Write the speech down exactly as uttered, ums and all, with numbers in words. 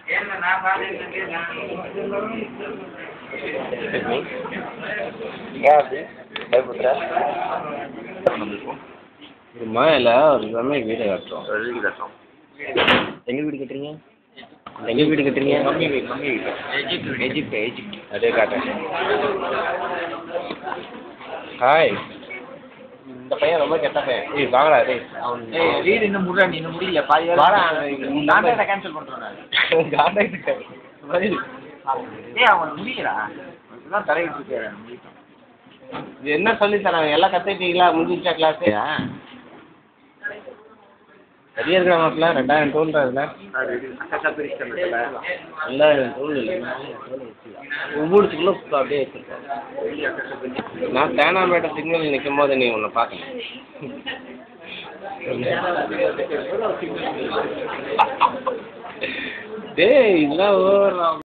ஒரு மாயில ஒரு சமயம் வீடு கட்டுறோம். வீடு கட்டுறோம். எங்க வீடு கட்டுறீங்க? எங்க வீடு கட்டுறீங்க? மம்மி வீடு. மம்மி வீடு. எஜிப்ட் எஜிப்ட் எஜிப்ட் அதே காட்டுறேன். ஹாய். இந்த பையன் ரொம்ப கெட்ட பையன். ஏய் வாங்கடா டேய். ஏய் வீடு இன்னும் முடியல, நீ இன்னும் முடியல. பாதி வேற வாடா. கான்ட்ராக்ட் கேன்சல் பண்றோம் நான். கான்ட்ராக்ட் வரி. ஏய் அவன் முடியலடா. இதுதான் தரையிட்டு இருக்கேன். இது என்ன சொல்லி தராங்க? எல்லாம் கத்துக்கிட்டீங்களா? முடிஞ்சிச்சா கிளாஸ்? சரியா இருக்கிற மாப்பிள்ள ரெண்டாயிரம் டோல்றதுல ரெண்டாயிரம் டோல் இல்லை ஒவ்வொருத்துக்குள்ள அப்படியே வச்சிருக்கேன். நான் தேனாம்பேட்டை சிக்னல் நிற்கும் போது நீ உன்னை பார்க்கணும். டேய் இதெல்லாம் ஓவர்